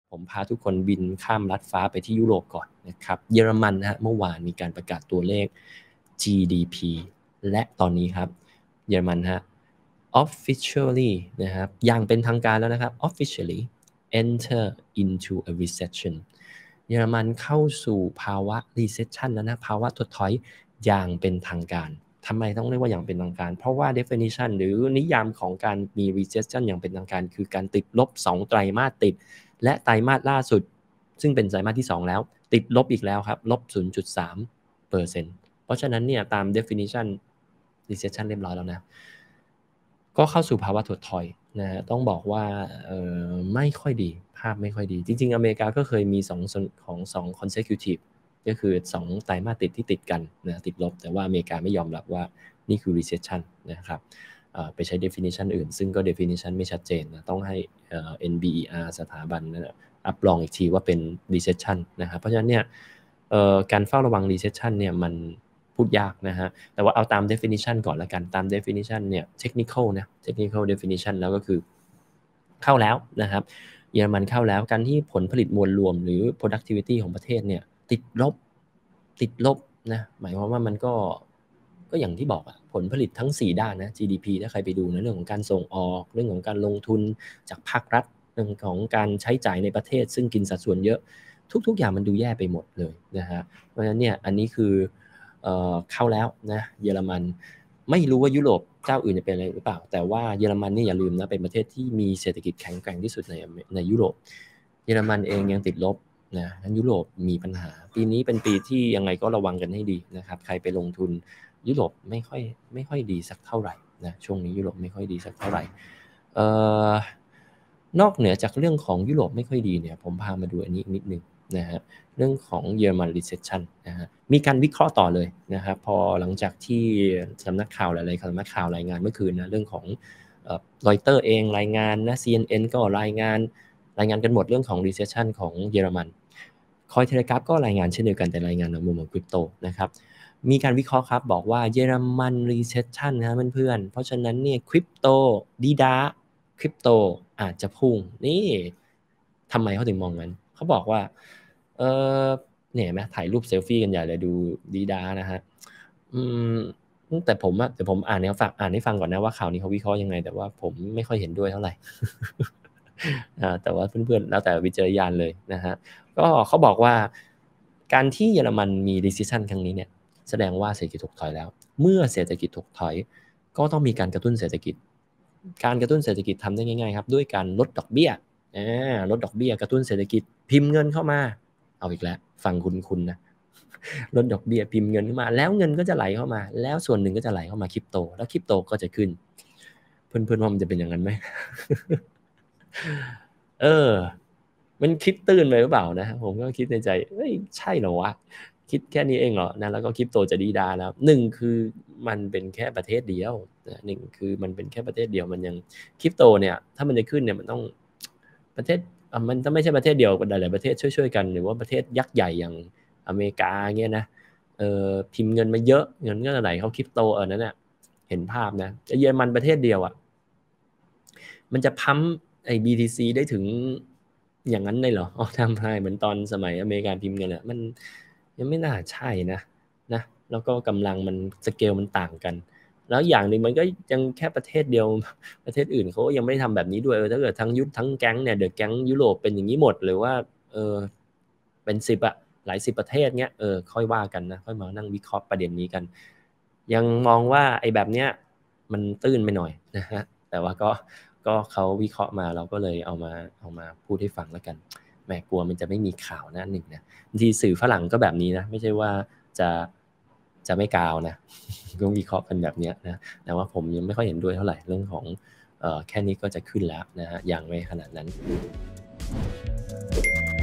ผมพาทุกคนบินข้ามลัดฟ้าไปที่ยุโรปก่อนนะครับเยอรมันนะฮะเมื่อวานมีการประกาศตัวเลข GDP และตอนนี้ครับเยอรมันฮะ officially นะครับอย่างเป็นทางการแล้วนะครับ officially enter into a recession เยอรมันเข้าสู่ภาวะ recession แล้วนะภาวะถดถอยอย่างเป็นทางการทำไมต้องเรียกว่าอย่างเป็นทางการเพราะว่า definition หรือนิยามของการมี recession อย่างเป็นทางการคือการติดลบ2ไตรมาสติดและไตรมาสล่าสุดซึ่งเป็นไตรมาสที่2แล้วติดลบอีกแล้วครับลบ 0.3% เพราะฉะนั้นเนี่ยตาม definition recession เรียบร้อยแล้วนะก็เข้าสู่ภาวะถดถอยนะต้องบอกว่าไม่ค่อยดีภาพไม่ค่อยดีจริงๆอเมริกาก็เคยมี2 consecutive ก็คือ2ไตรมาสติดที่ติดกันนะติดลบแต่ว่าอเมริกาไม่ยอมรับว่านี่คือ recession นะครับไปใช้ definition อื่นซึ่งก็ definition ไม่ชัดเจนนะต้องให้NBER สถาบันรับรองอีกทีว่าเป็น recession นะครับเพราะฉะนั้นเนี่ยการเฝ้าระวัง recession เนี่ยมันพูดยากนะฮะแต่ว่าเอาตาม definition ก่อนละกันตาม definition เนี่ย technical definition แล้วก็คือเข้าแล้วนะครับเยอรมันเข้าแล้วการที่ผลผลิตมวลรวมหรือ productivity ของประเทศเนี่ยติดลบนะหมายความว่ามันก็อย่างที่บอกผลผลิตทั้ง4ด้านนะ GDP ถ้าใครไปดูนะเรื่องของการส่งออกเรื่องของการลงทุนจากภาครัฐเรื่องของการใช้จ่ายในประเทศซึ่งกินสัดส่วนเยอะทุกอย่างมันดูแย่ไปหมดเลยนะฮะเพราะฉะนั้นเนี่ยอันนี้คือเข้าแล้วนะเยอรมันไม่รู้ว่ายุโรปเจ้าอื่นจะเป็นอะไรหรือเปล่าแต่ว่าเยอรมันนี่อย่าลืมนะเป็นประเทศที่มีเศรษฐกิจแข็งแกร่งที่สุดในยุโรปเยอรมันเองยังติดลบนะงั้นยุโรปมีปัญหาปีนี้เป็นปีที่ยังไงก็ระวังกันให้ดีนะครับใครไปลงทุนยุโรปไม่ค่อยดีสักเท่าไหร่นะช่วงนี้ยุโรปไม่ค่อยดีสักเท่าไหร่นอกเหนือจากเรื่องของยุโรปไม่ค่อยดีเนี่ยผมพามาดูอันนี้นิดนึงนะฮะเรื่องของเยอรมัน recession นะฮะมีการวิเคราะห์ต่อเลยนะครับพอหลังจากที่สำนักข่าวหลายๆสำนักข่าวรายงานเมื่อคืนนะเรื่องของรอยเตอร์เองรายงานนะ CNN ก็รายงานกันหมดเรื่องของ recession ของเยอรมันคอยเทเลกราฟก็รายงานเช่นเดียวกันแต่รายงานในมุมของคริปโตนะครับมีการวิเคราะห์ครับบอกว่าเยอรมัน recession นะเพื่อนๆเพราะฉะนั้นเนี่ยคริปโตดีดาคริปโตอาจจะพุ่งนี่ทำไมเขาถึงมองงั้นเขาบอกว่าเนี่ยเห็นไหมถ่ายรูปเซลฟี่กันใหญ่เลยดูดีดานะฮะแต่ผมอ่านให้ฟังก่อนนะว่าข่าวนี้เขาวิเคราะห์ยังไงแต่ว่าผมไม่ค่อยเห็นด้วยเท่าไหร่ แต่ว่าเพื่อนๆแล้วแต่วิจารณญาณเลยนะฮะก็เขาบอกว่าการที่เยอรมันมี recession ครั้งนี้เนี่ยแสดงว่าเศรษฐกิจถดถอยแล้วเมื่อเศรษฐกิจถดถอยก็ต้องมีการกระตุ้นเศรษฐกิจการกระตุ้นเศรษฐกิจทำได้ง่ายๆครับด้วยการลดดอกเบี้ยลดดอกเบี้ยกระตุ้นเศรษฐกิจพิมพ์เงินเข้ามาเอาอีกแล้วฟังคุณนะลดดอกเบี้ยพิมพ์เงินเข้ามาแล้วเงินก็จะไหลเข้ามาแล้วส่วนหนึ่งก็จะไหลเข้ามาคริปโตแล้วคริปโตก็จะขึ้นเพื่อนๆว่ามันจะเป็นอย่างนั้นไหม มันคิดตื้นไปหรือเปล่านะผมก็คิดในใจเฮ้ยใช่เหรอวะคิดแค่นี้เองเหรอนะแล้วก็คริปโตจะดีดาแล้ว1คือมันเป็นแค่ประเทศเดียวนะ1คือมันเป็นแค่ประเทศเดียวมันยังคริปโตเนี่ยถ้ามันจะขึ้นเนี่ยมันต้องประเทศมันจะไม่ใช่ประเทศเดียวหลายๆประเทศช่วยๆกันหรือว่าประเทศยักษ์ใหญ่อย่างอเมริกาเงี้ยนะพิมพ์เงินมาเยอะเงินก็ไหลเข้าคริปโตนั่นน่ะเห็นภาพนะเยอรมันประเทศเดียวอ่ะมันจะพัมไอ้ BTC ได้ถึงอย่างนั้นได้เหรอทำได้เหมือนตอนสมัยอเมริกาพิมพ์กันแหละมันยังไม่น่าใช่นะแล้วก็กำลังมันสเกลมันต่างกันแล้วอย่างหนึ่งมันก็ยังแค่ประเทศเดียวประเทศอื่นเขายังไม่ได้ทำแบบนี้ด้วยถ้าเกิดทั้งแก๊งเนี่ยเดอะแก๊งยุโรปเป็นอย่างนี้หมดหรือว่าเป็น10อะหลาย10ประเทศเนี้ยค่อยว่ากันนะค่อยมานั่งวิเคราะห์ประเด็นนี้กันยังมองว่าไอ้แบบเนี้ยมันตื้นไปหน่อยนะฮะแต่ว่าก็เขาวิเคราะห์มาเราก็เลยเอามาพูดให้ฟังแล้วกันแหมกลัวมันจะไม่มีข่าวหน้าหนึ่งนะบางทีสื่อฝรั่งก็แบบนี้นะไม่ใช่ว่าจะไม่กาวนะก็วิเคราะห์กันแบบนี้นะแต่ว่าผมยังไม่ค่อยเห็นด้วยเท่าไหร่เรื่องของแค่นี้ก็จะขึ้นแล้วนะฮะยังไม่ขนาดนั้น